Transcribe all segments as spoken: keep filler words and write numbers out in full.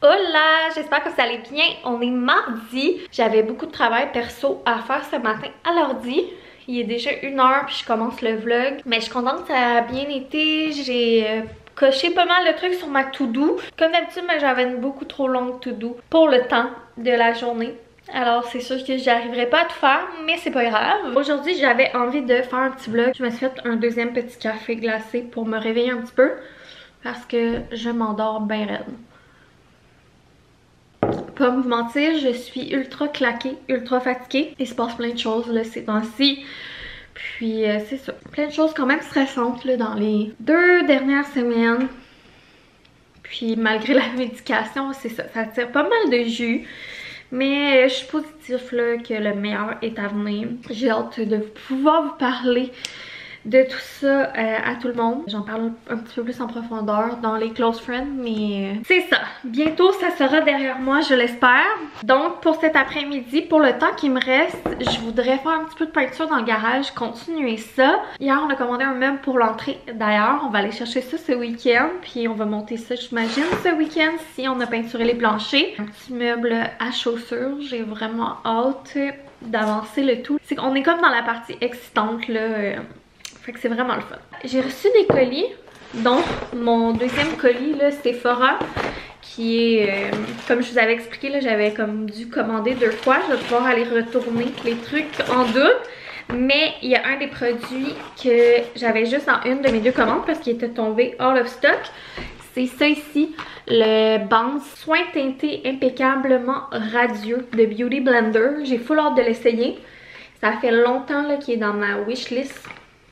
Hola, j'espère que vous allez bien. On est mardi. J'avais beaucoup de travail perso à faire ce matin à l'ordi. Il est déjà une heure puis je commence le vlog. Mais je suis contente que ça a bien été. J'ai euh, coché pas mal de trucs sur ma to-do. Comme d'habitude, mais j'avais une beaucoup trop longue to-do pour le temps de la journée. Alors c'est sûr que j'arriverai pas à tout faire, mais c'est pas grave. Aujourd'hui j'avais envie de faire un petit vlog. Je me suis fait un deuxième petit café glacé pour me réveiller un petit peu. Parce que je m'endors bien raide. Pas vous mentir, je suis ultra claquée, ultra fatiguée. Il se passe plein de choses là ces temps-ci. Puis euh, c'est ça. Plein de choses quand même stressantes là, dans les deux dernières semaines. Puis malgré la médication, c'est ça. Ça tire pas mal de jus. Mais je suis positive là, que le meilleur est à venir. J'ai hâte de pouvoir vous parler de tout ça euh, à tout le monde. J'en parle un petit peu plus en profondeur dans les close friends, mais euh, c'est ça. Bientôt, ça sera derrière moi, je l'espère. Donc, pour cet après-midi, pour le temps qui me reste, je voudrais faire un petit peu de peinture dans le garage, continuer ça. Hier, on a commandé un meuble pour l'entrée. D'ailleurs, on va aller chercher ça ce week-end, puis on va monter ça, j'imagine, ce week-end, si on a peinturé les planchers. Un petit meuble à chaussures. J'ai vraiment hâte d'avancer le tout. C'est qu'on est comme dans la partie excitante, là. Euh, Fait que c'est vraiment le fun. J'ai reçu des colis, dont mon deuxième colis, là, Sephora, qui est, euh, comme je vous avais expliqué, là, j'avais comme dû commander deux fois. Je vais pouvoir aller retourner les trucs en double. Mais il y a un des produits que j'avais juste dans une de mes deux commandes parce qu'il était tombé out of stock. C'est ça ici, le Bounce Soin Teinté Impeccablement Radieux de Beauty Blender. J'ai full hâte de l'essayer. Ça fait longtemps là, qu'il est dans ma wishlist.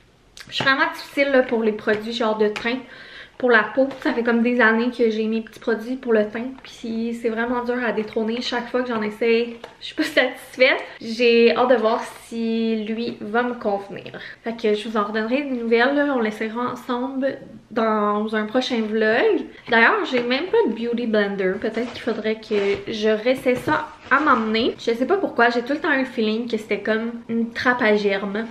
Je suis vraiment difficile là, pour les produits genre de teint pour la peau. Ça fait comme des années que j'ai mes petits produits pour le teint. Puis c'est vraiment dur à détrôner. Chaque fois que j'en essaye, je suis pas satisfaite. J'ai hâte de voir si lui va me convenir. Fait que je vous en redonnerai des nouvelles. Là. On l'essayera ensemble dans un prochain vlog. D'ailleurs, j'ai même pas de Beauty Blender. Peut-être qu'il faudrait que je réessaye ça à m'emmener. Je sais pas pourquoi. J'ai tout le temps eu le feeling que c'était comme une trappe à germes.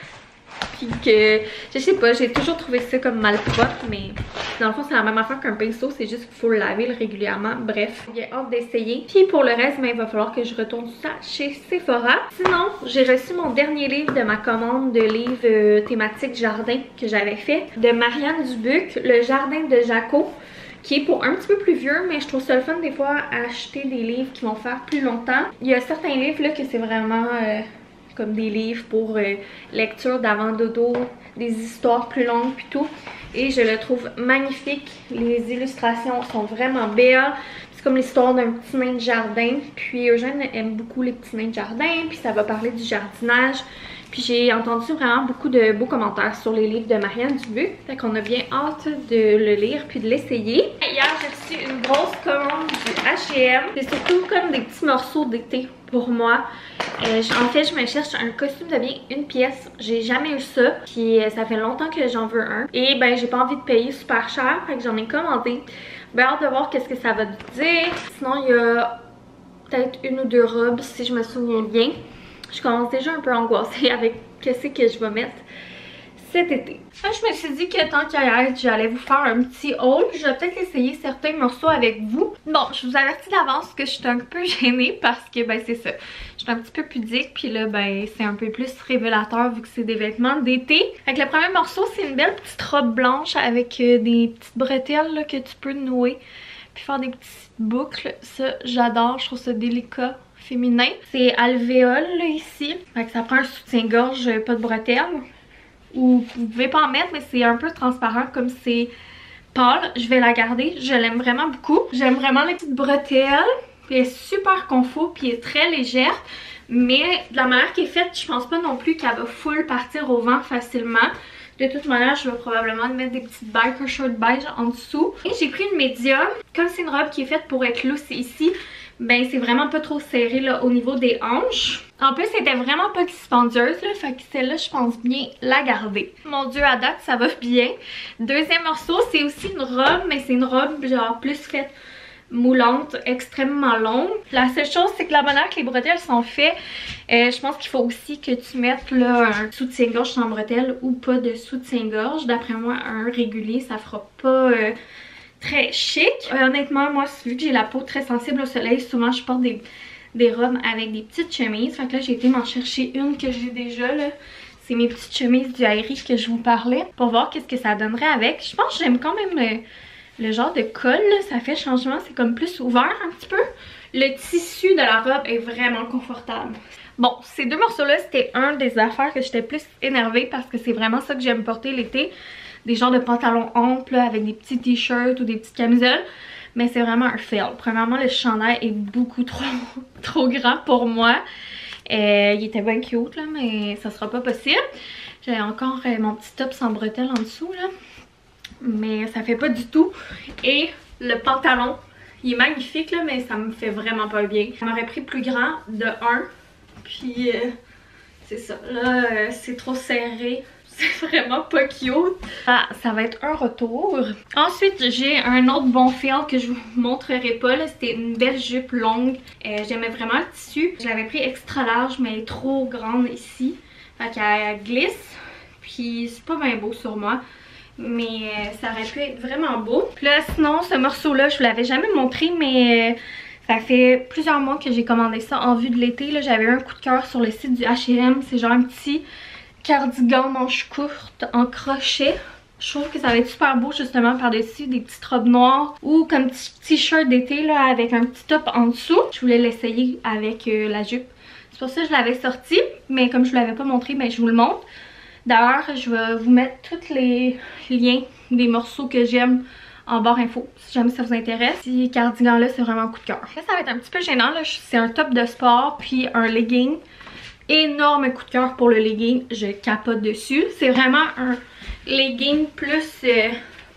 Puis que, je sais pas, j'ai toujours trouvé ça comme mal propre, mais dans le fond c'est la même affaire qu'un pinceau, c'est juste qu'il faut le laver régulièrement. Bref, j'ai hâte d'essayer. Puis pour le reste, ben, il va falloir que je retourne ça chez Sephora. Sinon, j'ai reçu mon dernier livre de ma commande de livres euh, thématiques jardin que j'avais fait, de Marianne Dubuc, Le Jardin de Jaco, qui est pour un petit peu plus vieux, mais je trouve ça le fun des fois à acheter des livres qui vont faire plus longtemps. Il y a certains livres là que c'est vraiment... Euh, comme des livres pour euh, lecture d'avant dodo, des histoires plus longues puis tout. Et je le trouve magnifique. Les illustrations sont vraiment belles. C'est comme l'histoire d'un petit nain de jardin. Puis Eugène aime beaucoup les petits nains de jardin. Puis ça va parler du jardinage. Puis j'ai entendu vraiment beaucoup de beaux commentaires sur les livres de Marianne Dubuc. Fait qu'on a bien hâte de le lire puis de l'essayer. Hier, j'ai reçu une grosse commande du H et M. C'est surtout comme des petits morceaux d'été pour moi. Euh, en fait, je me cherche un costume de bien une pièce. J'ai jamais eu ça. Puis euh, ça fait longtemps que j'en veux un. Et ben, j'ai pas envie de payer super cher. Fait que j'en ai commandé. Ben, hâte de voir qu'est-ce que ça va dire. Sinon, il y a peut-être une ou deux robes si je me souviens bien. Je commence déjà un peu angoissée avec qu'est-ce que je vais mettre cet été. Là, je me suis dit que tant qu'à être, j'allais vous faire un petit haul. Je vais peut-être essayer certains morceaux avec vous. Bon, je vous avertis d'avance que je suis un peu gênée parce que, ben, c'est ça. Je suis un petit peu pudique, puis là, ben, c'est un peu plus révélateur vu que c'est des vêtements d'été. Fait que le premier morceau, c'est une belle petite robe blanche avec euh, des petites bretelles là, que tu peux nouer. Puis faire des petites boucles. Ça, j'adore. Je trouve ça délicat. Féminin. C'est alvéole là ici. Fait que ça prend un soutien-gorge, pas de bretelles. Ou vous pouvez pas en mettre, mais c'est un peu transparent comme c'est pâle. Je vais la garder. Je l'aime vraiment beaucoup. J'aime vraiment les petites bretelles. Puis elle est super confort, puis elle est très légère. Mais de la manière qu'elle est faite, je pense pas non plus qu'elle va full partir au vent facilement. De toute manière, je vais probablement mettre des petites biker short beige en dessous. Et j'ai pris une médium. Comme c'est une robe qui est faite pour être loose ici, ben c'est vraiment pas trop serré là au niveau des hanches. En plus, elle était vraiment pas dispendieuse là, fait que celle-là, je pense bien la garder. Mon dieu, à date, ça va bien. Deuxième morceau, c'est aussi une robe, mais c'est une robe genre plus faite moulante, extrêmement longue. La seule chose, c'est que la manière que les bretelles sont faites, euh, je pense qu'il faut aussi que tu mettes là un soutien-gorge sans bretelles ou pas de soutien-gorge. D'après moi, un régulier, ça fera pas... Euh, très chic. Euh, honnêtement, moi, vu que j'ai la peau très sensible au soleil, souvent je porte des, des robes avec des petites chemises. Fait que là, j'ai été m'en chercher une que j'ai déjà, là. C'est mes petites chemises du Aerie que je vous parlais. Pour voir qu'est-ce que ça donnerait avec. Je pense que j'aime quand même le, le genre de col, là. Ça fait changement, c'est comme plus ouvert un petit peu. Le tissu de la robe est vraiment confortable. Bon, ces deux morceaux-là, c'était un des affaires que j'étais plus énervée parce que c'est vraiment ça que j'aime porter l'été. Des genres de pantalons amples là, avec des petits t-shirts ou des petites camisoles. Mais c'est vraiment un fail. Premièrement, le chandail est beaucoup trop, trop grand pour moi. Euh, il était bien cute, là, mais ça sera pas possible. J'ai encore euh, mon petit top sans bretelles en dessous, là. Mais ça fait pas du tout. Et le pantalon, il est magnifique, là, mais ça me fait vraiment pas bien. Ça m'aurait pris plus grand de un. Puis, euh, c'est ça. Là, euh, c'est trop serré. C'est vraiment pas cute. Ah, ça va être un retour. Ensuite, j'ai un autre bon feel que je vous montrerai pas. C'était une belle jupe longue. Euh, J'aimais vraiment le tissu. Je l'avais pris extra large, mais elle est trop grande ici. Fait qu'elle glisse. Puis c'est pas bien beau sur moi. Mais euh, ça aurait pu être vraiment beau. Puis là, sinon, ce morceau-là, je vous l'avais jamais montré, mais... Euh, ça fait plusieurs mois que j'ai commandé ça en vue de l'été. J'avais eu un coup de cœur sur le site du H et M. C'est genre un petit cardigan manche courte en crochet. Je trouve que ça va être super beau justement par-dessus des petites robes noires ou comme petit t-shirt d'été là avec un petit top en dessous. Je voulais l'essayer avec euh, la jupe. C'est pour ça que je l'avais sorti, mais comme je vous l'avais pas montré, ben, je vous le montre. D'ailleurs, je vais vous mettre tous les liens des morceaux que j'aime en barre info, si jamais ça vous intéresse. Ce cardigan-là, c'est vraiment un coup de cœur. Là, ça va être un petit peu gênant. C'est un top de sport puis un legging. Énorme coup de cœur pour le legging. Je capote dessus. C'est vraiment un legging plus euh,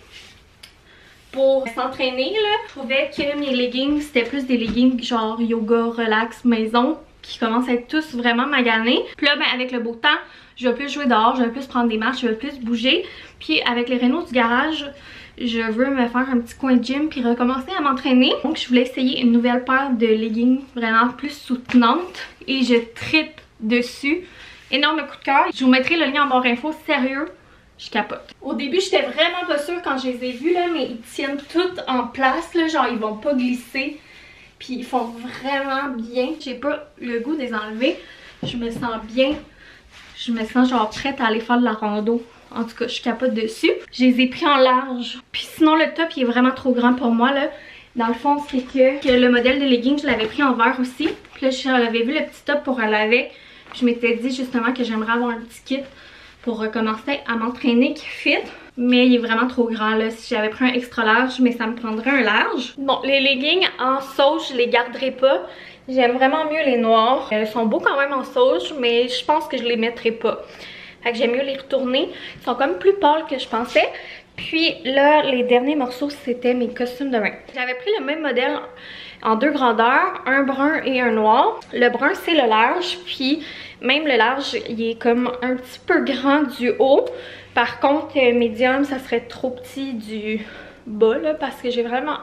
pour s'entraîner. Je trouvais que mes leggings, c'était plus des leggings genre yoga, relax, maison, qui commencent à être tous vraiment maganés. Puis là, ben, avec le beau temps, je vais plus jouer dehors, je vais plus prendre des marches, je vais plus bouger. Puis avec les rénaux du garage, je veux me faire un petit coin de gym puis recommencer à m'entraîner. Donc je voulais essayer une nouvelle paire de leggings vraiment plus soutenantes et je trippe dessus. Énorme coup de cœur. Je vous mettrai le lien en barre info. Sérieux, je capote. Au début, j'étais vraiment pas sûre quand je les ai vus là, mais ils tiennent toutes en place là, genre ils vont pas glisser. Puis ils font vraiment bien. J'ai pas le goût de les enlever. Je me sens bien. Je me sens genre prête à aller faire de la rando. En tout cas, je capote dessus. Je les ai pris en large. Puis sinon, le top, il est vraiment trop grand pour moi, là. Dans le fond, c'est que, que le modèle de legging, je l'avais pris en vert aussi. Puis là, j'avais vu le petit top pour aller avec. Je m'étais dit justement que j'aimerais avoir un petit kit pour recommencer à m'entraîner qui fit. Mais il est vraiment trop grand, là. Si j'avais pris un extra large, mais ça me prendrait un large. Bon, les leggings en sauge, je les garderai pas. J'aime vraiment mieux les noirs. Ils sont beaux quand même en sauge, mais je pense que je les mettrai pas. Fait que j'aime mieux les retourner. Ils sont comme plus pâles que je pensais. Puis là, les derniers morceaux, c'était mes costumes de bain. J'avais pris le même modèle en deux grandeurs, un brun et un noir. Le brun, c'est le large. Puis même le large, il est comme un petit peu grand du haut. Par contre, médium, ça serait trop petit du bas, là, parce que j'ai vraiment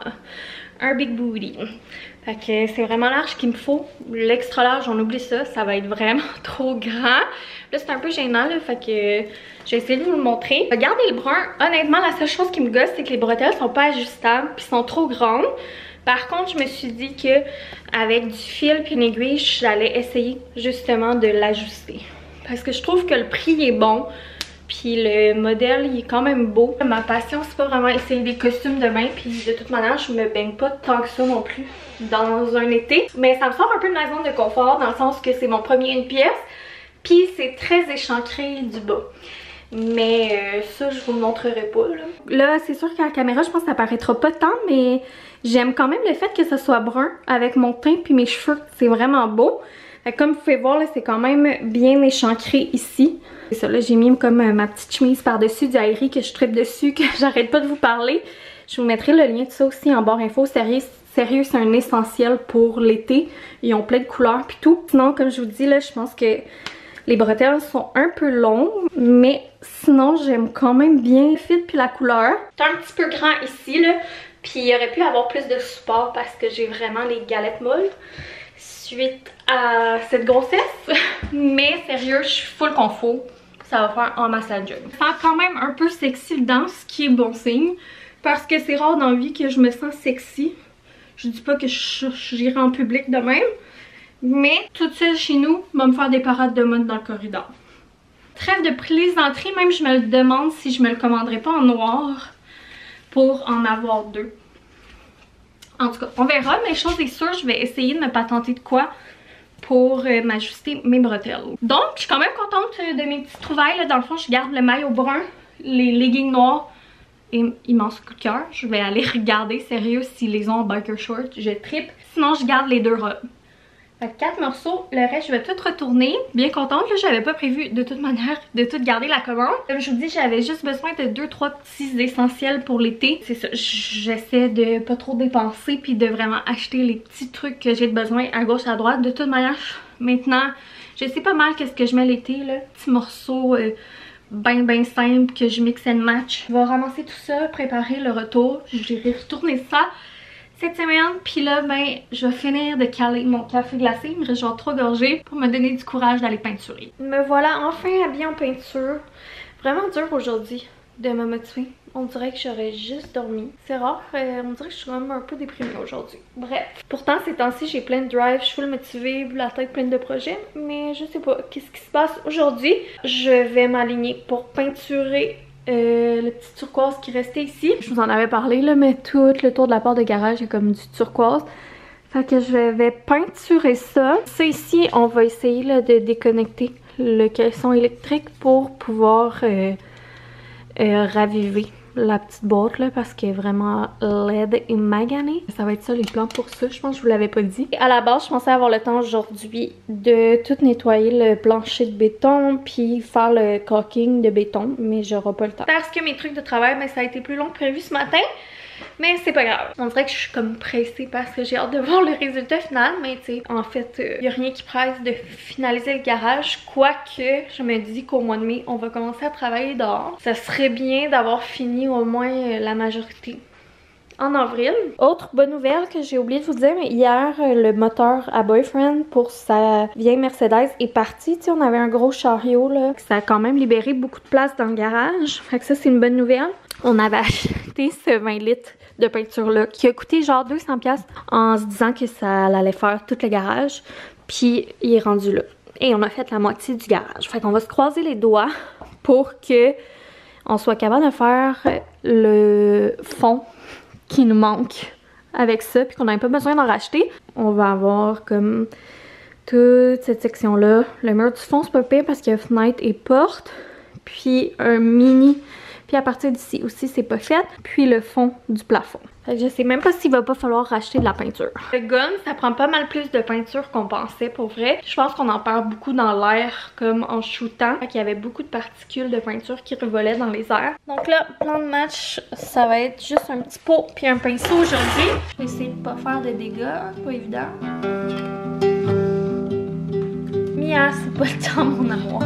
un big booty. Fait que c'est vraiment large qu'il me faut. L'extra large, on oublie ça, ça va être vraiment trop grand. Là, c'est un peu gênant, là, fait que j'ai essayé de vous le montrer. Regardez le brun. Honnêtement, la seule chose qui me gosse, c'est que les bretelles sont pas ajustables puis sont trop grandes. Par contre, je me suis dit que avec du fil puis une aiguille, j'allais essayer justement de l'ajuster. Parce que je trouve que le prix est bon. Puis le modèle, il est quand même beau. Ma passion, c'est pas vraiment essayer des costumes de bain. Puis de toute manière, je me baigne pas tant que ça non plus dans un été. Mais ça me sort un peu de ma zone de confort dans le sens que c'est mon premier une pièce. Puis c'est très échancré du bas. Mais euh, ça, je vous le montrerai pas. Là, là c'est sûr qu'à la caméra, je pense que ça paraîtra pas tant. Mais j'aime quand même le fait que ce soit brun avec mon teint puis mes cheveux. C'est vraiment beau. Fait que comme vous pouvez voir, c'est quand même bien échancré ici. C'est ça, là j'ai mis comme euh, ma petite chemise par-dessus du Aerie que je tripe dessus, que j'arrête pas de vous parler. Je vous mettrai le lien de ça aussi en barre info. Sérieux, sérieux c'est un essentiel pour l'été. Ils ont plein de couleurs puis tout. Sinon, comme je vous dis, là, je pense que les bretelles sont un peu longues. Mais sinon, j'aime quand même bien le fit puis la couleur. C'est un petit peu grand ici, là. Puis il aurait pu avoir plus de support parce que j'ai vraiment les galettes molles suite à cette grossesse. Mais sérieux, je suis full confort. Ça va faire en masse la job. Ça sent quand même un peu sexy dedans, ce qui est bon signe. Parce que c'est rare dans la vie que je me sens sexy. Je dis pas que j'irai en public de même. Mais toute seule chez nous, va me faire des parades de mode dans le corridor. Trêve de plaisanterie, même je me le demande si je me le commanderais pas en noir pour en avoir deux. En tout cas, on verra, mais chose est sûre, je vais essayer de me patenter de quoi pour euh, m'ajuster mes bretelles. Donc, je suis quand même contente de mes petites trouvailles. Là. Dans le fond, je garde le maillot brun, les leggings noirs et immense coup de cœur. Je vais aller regarder, sérieux, s'ils les ont en biker short, je trippe. Sinon, je garde les deux robes. Fait que quatre morceaux, le reste je vais tout retourner. Bien contente, là j'avais pas prévu de toute manière de tout garder la commande. Comme je vous dis, j'avais juste besoin de deux trois petits essentiels pour l'été. C'est ça, j'essaie de pas trop dépenser puis de vraiment acheter les petits trucs que j'ai besoin à gauche à droite. De toute manière, maintenant, je sais pas mal qu'est-ce que je mets l'été là. Petits morceaux euh, ben ben simples que je mixe and match. Je vais ramasser tout ça, préparer le retour. J'irai retourner ça cette semaine, puis là, ben, je vais finir de caler mon café glacé, il me reste genre trois gorgées pour me donner du courage d'aller peinturer. Me voilà enfin habillée en peinture. Vraiment dur aujourd'hui de me motiver. On dirait que j'aurais juste dormi. C'est rare, euh, on dirait que je suis même un peu déprimée aujourd'hui. Bref. Pourtant, ces temps-ci, j'ai plein de drive, je suis full motivée, la tête pleine de projets, mais je sais pas qu'est-ce qui se passe aujourd'hui. Je vais m'aligner pour peinturer Euh, le petit turquoise qui restait ici. Je vous en avais parlé là, mais tout le tour de la porte de garage est comme du turquoise. Fait que je vais peinturer ça. Ça ici, on va essayer là, de déconnecter le caisson électrique pour pouvoir euh, euh, raviver la petite boîte là parce qu'elle est vraiment laide et maganée. Ça va être ça les plans pour ça, je pense que je vous l'avais pas dit. Et à la base, je pensais avoir le temps aujourd'hui de tout nettoyer le plancher de béton puis faire le caulking de béton, mais j'aurai pas le temps. Parce que mes trucs de travail, mais ça a été plus long que prévu ce matin. Mais c'est pas grave. On dirait que je suis comme pressée parce que j'ai hâte de voir le résultat final. Mais tu sais, en fait, il euh, n'y a rien qui presse de finaliser le garage. Quoique, je me dis qu'au mois de mai, on va commencer à travailler dehors. Ça serait bien d'avoir fini au moins euh, la majorité en avril. Autre bonne nouvelle que j'ai oublié de vous dire, mais hier, le moteur à Boyfriend pour sa vieille Mercedes est parti. Tu sais, on avait un gros chariot, là. Ça a quand même libéré beaucoup de place dans le garage. Fait que ça, c'est une bonne nouvelle. On avait acheté ce vingt litres de peinture-là qui a coûté genre deux cents piastres en se disant que ça allait faire tout le garage. Puis, il est rendu là. Et on a fait la moitié du garage. Fait qu'on va se croiser les doigts pour que on soit capable de faire le fond qui nous manque avec ça, puis qu'on n'avait pas besoin d'en racheter. On va avoir comme toute cette section-là. Le mur du fond, c'est pas pire parce qu'il y a fenêtre et porte. Puis un mini. Puis à partir d'ici aussi, c'est pas fait. Puis le fond du plafond. Fait que je sais même pas s'il va pas falloir racheter de la peinture. Le gun, ça prend pas mal plus de peinture qu'on pensait pour vrai. Je pense qu'on en perd beaucoup dans l'air comme en shootant. Fait qu'il y avait beaucoup de particules de peinture qui revolaient dans les airs. Donc là, plan de match, ça va être juste un petit pot puis un pinceau aujourd'hui. Je vais essayer de pas faire de dégâts, c'est pas évident. Mia, c'est pas le temps mon amour.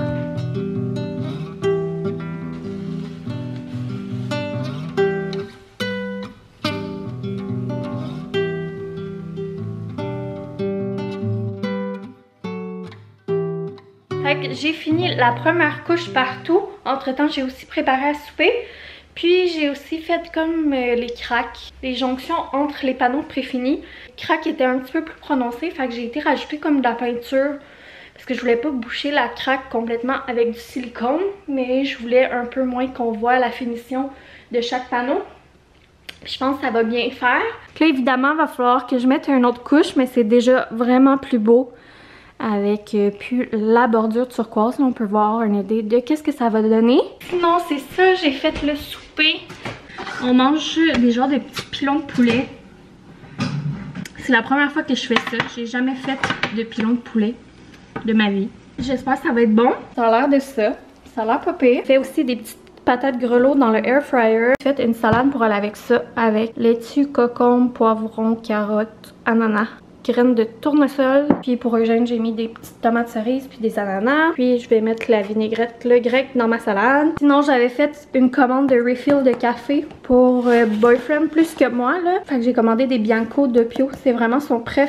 J'ai fini la première couche partout. Entre temps, j'ai aussi préparé à souper. Puis j'ai aussi fait comme euh, les cracks, les jonctions entre les panneaux préfinis. Les cracks étaient un petit peu plus prononcés, fait que j'ai été rajouter comme de la peinture. Parce que je voulais pas boucher la craque complètement avec du silicone. Mais je voulais un peu moins qu'on voit la finition de chaque panneau. Je pense que ça va bien faire. Puis là, évidemment, il va falloir que je mette une autre couche, mais c'est déjà vraiment plus beau. Avec euh, puis la bordure turquoise, là, on peut voir une idée de qu'est-ce que ça va donner. Sinon, c'est ça, j'ai fait le souper. On mange des genres de petits pilons de poulet. C'est la première fois que je fais ça. J'ai jamais fait de pilons de poulet de ma vie. J'espère que ça va être bon. Ça a l'air de ça. Ça a l'air pas pire. J'ai fait aussi des petites patates grelots dans le air fryer. J'ai fait une salade pour aller avec ça, avec laitue, concombre, poivron, carottes, ananas, graines de tournesol. Puis pour Eugène, j'ai mis des petites tomates cerises puis des ananas. Puis je vais mettre la vinaigrette, le grec dans ma salade. Sinon, j'avais fait une commande de refill de café pour euh, Boyfriend plus que moi, là. Fait que j'ai commandé des Bianco de Pio. C'est vraiment son préf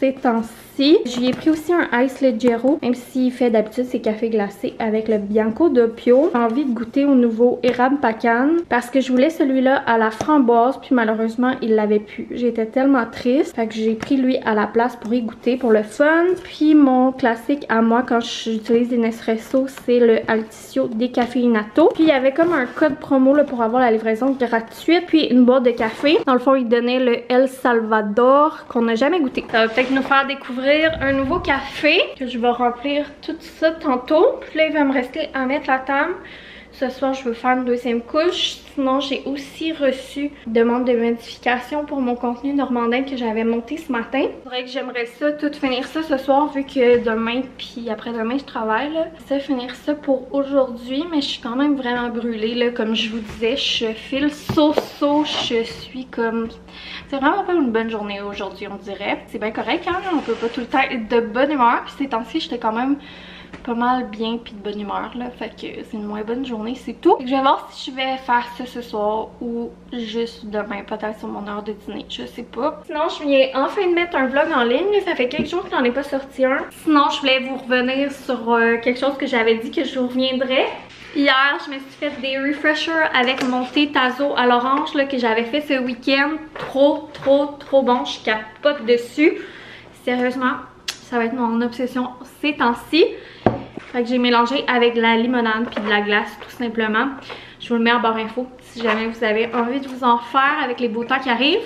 ces temps-ci. J'y ai pris aussi un Ice Leggero, même s'il fait d'habitude ses cafés glacés avec le Bianco Doppio. J'ai envie de goûter au nouveau érable Pacan parce que je voulais celui-là à la framboise, puis malheureusement il l'avait plus. J'étais tellement triste, fait que j'ai pris lui à la place pour y goûter pour le fun. Puis mon classique à moi quand j'utilise des Nespresso, c'est le Alticcio Décaféinato. Puis il y avait comme un code promo là, pour avoir la livraison gratuite, puis une boîte de café. Dans le fond, il donnait le El Salvador qu'on n'a jamais goûté. Ça va peut-être nous faire découvrir un nouveau café que je vais remplir tout ça tantôt. Puis là, il va me rester à mettre la table. Ce soir, je veux faire une deuxième couche. Sinon, j'ai aussi reçu une demande de modification pour mon contenu normandin que j'avais monté ce matin. C'est vrai que j'aimerais ça, tout finir ça ce soir vu que demain puis après-demain, je travaille. Là. Ça, finir ça pour aujourd'hui, mais je suis quand même vraiment brûlée. Là. Comme je vous disais, je file so-so, je suis comme... C'est vraiment pas une bonne journée aujourd'hui, on dirait. C'est bien correct, hein? On peut pas tout le temps être de bonne humeur. Puis ces temps-ci, j'étais quand même pas mal bien puis de bonne humeur là, fait que c'est une moins bonne journée, c'est tout. Je vais voir si je vais faire ça ce soir ou juste demain, peut-être sur mon heure de dîner, je sais pas. Sinon, je viens enfin de mettre un vlog en ligne, ça fait quelques jours que j'en ai pas sorti un. Sinon, je voulais vous revenir sur euh, quelque chose que j'avais dit que je vous reviendrais. Hier, je me suis fait des refreshers avec mon thé Tazo à l'orange là, que j'avais fait ce week-end. Trop, trop, trop bon, je capote dessus. Sérieusement, ça va être mon obsession ces temps-ci. Fait que j'ai mélangé avec de la limonade puis de la glace tout simplement. Je vous le mets en barre info si jamais vous avez envie de vous en faire avec les beaux temps qui arrivent.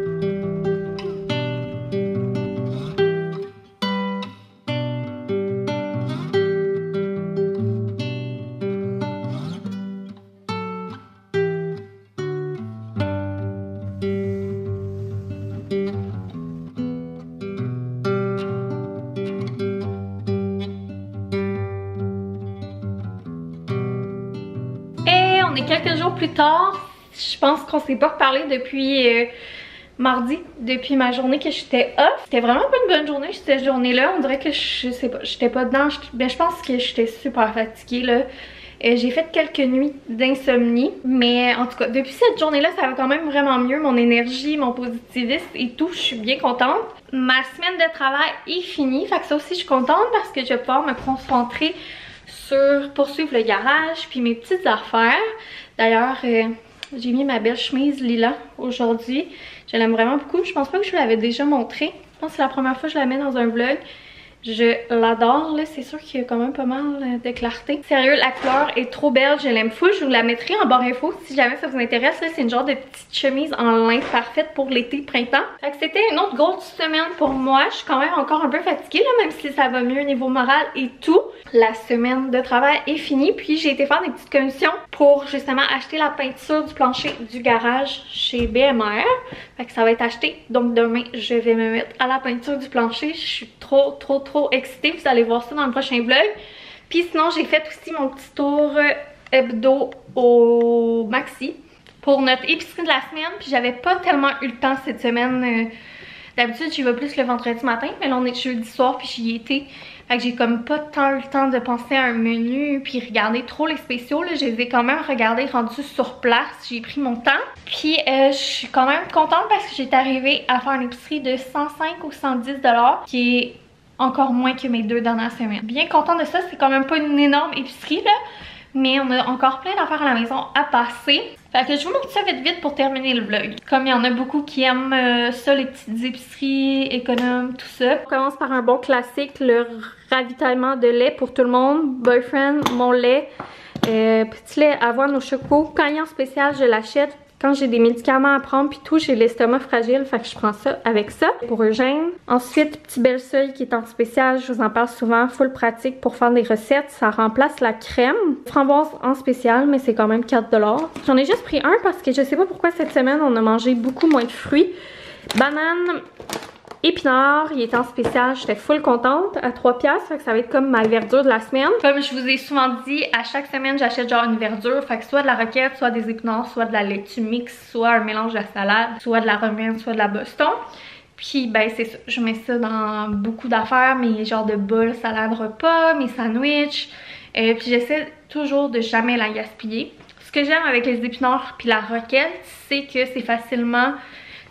On est quelques jours plus tard, je pense qu'on s'est pas reparlé depuis euh, mardi, depuis ma journée que j'étais off. C'était vraiment pas une bonne journée cette journée-là, on dirait que je sais pas, j'étais pas dedans, je, ben, je pense que j'étais super fatiguée là. Euh, j'ai fait quelques nuits d'insomnie, mais en tout cas, depuis cette journée-là, ça va quand même vraiment mieux, mon énergie, mon positivisme et tout, je suis bien contente. Ma semaine de travail est finie, fait que ça aussi je suis contente parce que je vais pouvoir me concentrer sur poursuivre le garage puis mes petites affaires. D'ailleurs, euh, j'ai mis ma belle chemise lilas aujourd'hui. Je l'aime vraiment beaucoup. Je pense pas que je vous l'avais déjà montré. Je pense que c'est la première fois que je la mets dans un vlog. Je l'adore, là, c'est sûr qu'il y a quand même pas mal de clarté. Sérieux, la couleur est trop belle, je l'aime full. Je vous la mettrai en barre info si jamais ça vous intéresse. C'est une genre de petite chemise en lin parfaite pour l'été, printemps. Fait que c'était une autre grosse semaine pour moi. Je suis quand même encore un peu fatiguée, là, même si ça va mieux au niveau moral et tout. La semaine de travail est finie, puis j'ai été faire des petites commissions pour justement acheter la peinture du plancher du garage chez B M R. Fait que ça va être acheté, donc demain je vais me mettre à la peinture du plancher. Je suis trop trop trop excitée, vous allez voir ça dans le prochain vlog. Puis sinon j'ai fait aussi mon petit tour hebdo au Maxi pour notre épicerie de la semaine, puis j'avais pas tellement eu le temps cette semaine. D'habitude j'y vais plus le vendredi matin, mais là on est jeudi soir puis j'y étais. Fait que j'ai comme pas tant eu le temps de penser à un menu puis regarder trop les spéciaux là. Je les ai quand même regardés rendus sur place, j'ai pris mon temps. Puis euh, je suis quand même contente parce que j'étais arrivée à faire une épicerie de cent cinq ou cent dix dollars, qui est encore moins que mes deux dernières semaines. Bien contente de ça, c'est quand même pas une énorme épicerie là, mais on a encore plein d'affaires à la maison à passer. Fait que je vous montre ça vite vite pour terminer le vlog. Comme il y en a beaucoup qui aiment euh, ça, les petites épiceries économes, tout ça. On commence par un bon classique, le ravitaillement de lait pour tout le monde. Boyfriend, mon lait, euh, petit lait avoine au choco. Quand il est en spécial, je l'achète. Quand j'ai des médicaments à prendre puis tout, j'ai l'estomac fragile, fait que je prends ça avec ça pour Eugène. Ensuite, petit belle seuil qui est en spécial, je vous en parle souvent, full pratique pour faire des recettes. Ça remplace la crème. Framboise en spécial, mais c'est quand même quatre dollars. J'en ai juste pris un parce que je sais pas pourquoi cette semaine on a mangé beaucoup moins de fruits. Banane, épinard, il était en spécial, j'étais full contente à trois piastres, fait que ça va être comme ma verdure de la semaine. Comme je vous ai souvent dit, à chaque semaine j'achète genre une verdure, fait que soit de la roquette, soit des épinards, soit de la laitue mix, soit un mélange de la salade, soit de la romaine, soit de la Boston. Puis ben c'est ça, je mets ça dans beaucoup d'affaires, mes genres de bols, salade repas, mes sandwichs, euh, puis j'essaie toujours de jamais la gaspiller. Ce que j'aime avec les épinards puis la roquette, c'est que c'est facilement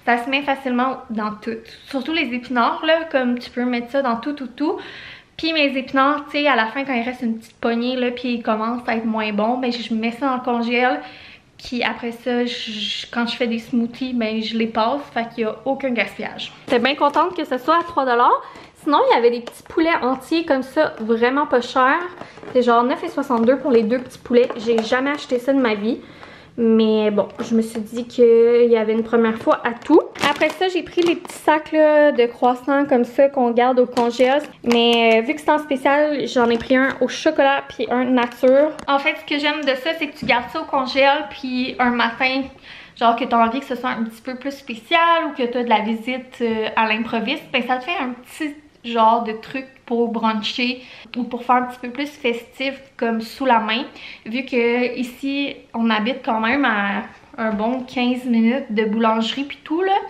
Ça se met facilement dans tout. Surtout les épinards, là, comme tu peux mettre ça dans tout, tout, tout. Puis mes épinards, tu sais, à la fin, quand il reste une petite poignée, là, puis ils commencent à être moins bons, ben je mets ça dans le congèle. Puis après ça, je, quand je fais des smoothies, ben je les passe, fait qu'il n'y a aucun gaspillage. J'étais bien contente que ce soit à trois dollars. Sinon, il y avait des petits poulets entiers comme ça, vraiment pas chers. C'est genre neuf soixante-deux pour les deux petits poulets. J'ai jamais acheté ça de ma vie. Mais bon, je me suis dit qu'il y avait une première fois à tout. Après ça, j'ai pris les petits sacs là, de croissants comme ça qu'on garde au congèle. Mais euh, vu que c'est en spécial, j'en ai pris un au chocolat puis un nature. En fait, ce que j'aime de ça, c'est que tu gardes ça au congèle puis un matin, genre que tu as envie que ce soit un petit peu plus spécial ou que tu as de la visite euh, à l'improviste, ben ça te fait un petit genre de truc pour bruncher ou pour faire un petit peu plus festif comme sous la main, vu que ici on habite quand même à un bon quinze minutes de boulangerie puis tout là,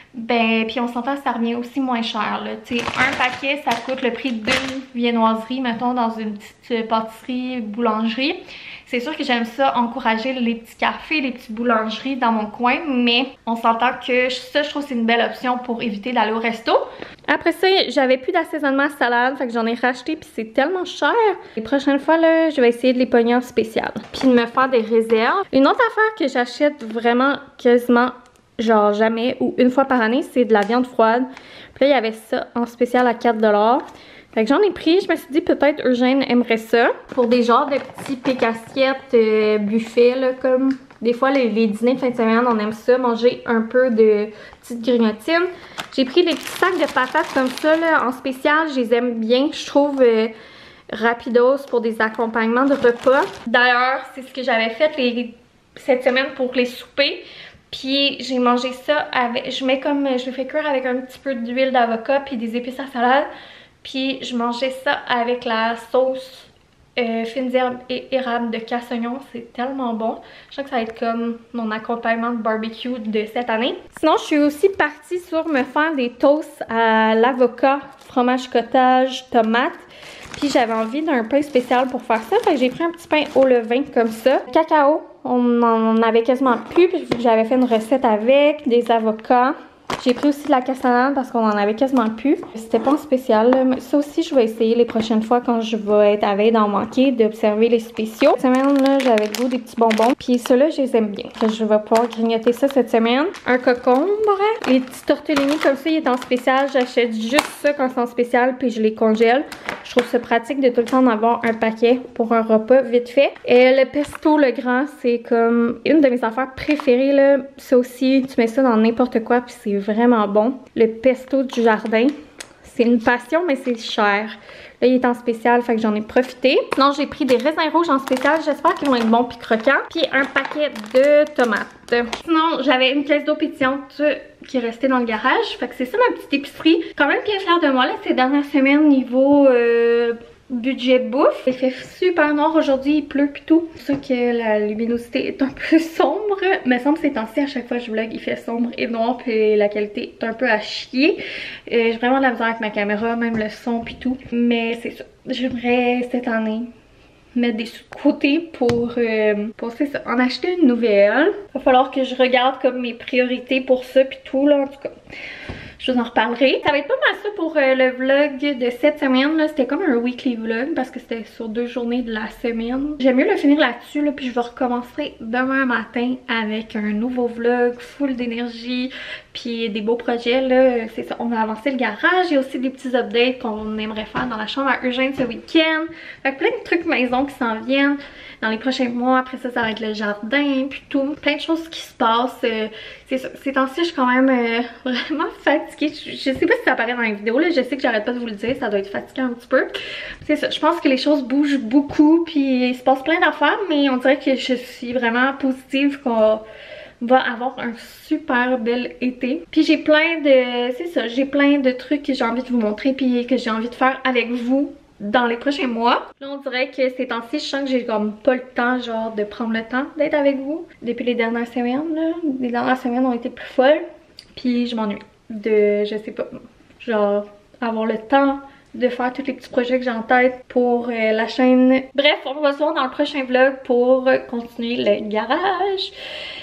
ben puis on s'entend ça revient aussi moins cher là, tu sais, un paquet ça coûte le prix d'une viennoiserie mettons dans une petite pâtisserie boulangerie. C'est sûr que j'aime ça, encourager les petits cafés, les petites boulangeries dans mon coin, mais on s'entend que ça, je trouve que c'est une belle option pour éviter d'aller au resto. Après ça, j'avais plus d'assaisonnement salade, fait que j'en ai racheté, puis c'est tellement cher. Les prochaines fois, là, je vais essayer de les pogner en spécial, puis de me faire des réserves. Une autre affaire que j'achète vraiment quasiment, genre jamais, ou une fois par année, c'est de la viande froide. Puis là, il y avait ça en spécial à quatre dollars. Fait que j'en ai pris, je me suis dit peut-être Eugène aimerait ça. Pour des genres de petits pique-assiettes, euh, buffets, là, comme des fois les, les dîners de fin de semaine, on aime ça, manger un peu de petites grignotines. J'ai pris des petits sacs de patates comme ça, là, en spécial, je les aime bien, je trouve euh, rapidos pour des accompagnements de repas. D'ailleurs, c'est ce que j'avais fait les, cette semaine pour les soupers. Puis j'ai mangé ça avec, je mets comme, je le fais cuire avec un petit peu d'huile d'avocat puis des épices à salade. Puis je mangeais ça avec la sauce euh, fines herbes et érable de cassognon. C'est tellement bon. Je crois que ça va être comme mon accompagnement de barbecue de cette année. Sinon, je suis aussi partie sur me faire des toasts à l'avocat, fromage cottage, tomate. Puis j'avais envie d'un pain spécial pour faire ça. Fait que j'ai pris un petit pain au levain comme ça. Cacao, on en avait quasiment plus. Puis j'avais fait une recette avec des avocats. J'ai pris aussi de la cassonade parce qu'on en avait quasiment plus. C'était pas en spécial. Là. Ça aussi, je vais essayer les prochaines fois quand je vais être à veille d'en manquer, d'observer les spéciaux. Cette semaine-là, j'avais le goût des petits bonbons. Puis ceux-là, je les aime bien. Je vais pouvoir grignoter ça cette semaine. Un cocombre. Les petits tortellini comme ça, il est en spécial. J'achète juste ça quand c'est en spécial puis je les congèle. Je trouve ça pratique de tout le temps en avoir un paquet pour un repas vite fait. Et le pesto, le grand, c'est comme une de mes affaires préférées. Là. Ça aussi, tu mets ça dans n'importe quoi puis c'est vraiment bon. Le pesto du jardin, c'est une passion, mais c'est cher. Là, il est en spécial, fait que j'en ai profité. Sinon, j'ai pris des raisins rouges en spécial. J'espère qu'ils vont être bons puis croquants. Puis un paquet de tomates. Sinon, j'avais une caisse d'eau pétillante qui est restée dans le garage. Fait que c'est ça ma petite épicerie. Quand même bien fière de moi là, ces dernières semaines niveau euh, budget bouffe. Il fait super noir aujourd'hui, il pleut pis tout. C'est sûr que la luminosité est un peu sombre. Mais semble que ces temps-ci, à chaque fois que je vlog, il fait sombre et noir puis la qualité est un peu à chier. Euh, j'ai vraiment de la misère avec ma caméra, même le son pis tout. Mais c'est ça. J'aimerais cette année mettre des sous de côté pour, euh, pour ça, en acheter une nouvelle. Il va falloir que je regarde comme mes priorités pour ça pis tout là, en tout cas. Je vous en reparlerai. Ça va être pas mal ça pour euh, le vlog de cette semaine. C'était comme un weekly vlog parce que c'était sur deux journées de la semaine. J'aime mieux le finir là-dessus, là, puis je vais recommencer demain matin avec un nouveau vlog full d'énergie puis des beaux projets. Là, c'est ça, on va avancer le garage. Il y a aussi des petits updates qu'on aimerait faire dans la chambre à Eugène ce week-end. Fait que plein de trucs maison qui s'en viennent dans les prochains mois. Après ça, ça va être le jardin puis tout. Plein de choses qui se passent. Euh, c'est ça. Ces temps-ci, je suis quand même euh, vraiment fatiguée. Je, je sais pas si ça apparaît dans les vidéos, là. Je sais que j'arrête pas de vous le dire, ça doit être fatigant un petit peu. C'est ça, je pense que les choses bougent beaucoup, puis il se passe plein d'affaires, mais on dirait que je suis vraiment positive qu'on va avoir un super bel été. Puis j'ai plein de, c'est ça, j'ai plein de trucs que j'ai envie de vous montrer, puis que j'ai envie de faire avec vous dans les prochains mois. Là, on dirait que ces temps-ci, je sens que j'ai comme pas le temps, genre, de prendre le temps d'être avec vous. Depuis les dernières semaines, là, les dernières semaines ont été plus folles, puis je m'ennuie de, je sais pas, genre avoir le temps de faire tous les petits projets que j'ai en tête pour euh, la chaîne. Bref, on va se voir dans le prochain vlog pour continuer le garage.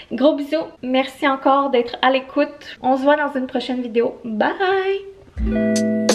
Gros bisous. Merci encore d'être à l'écoute. On se voit dans une prochaine vidéo. Bye!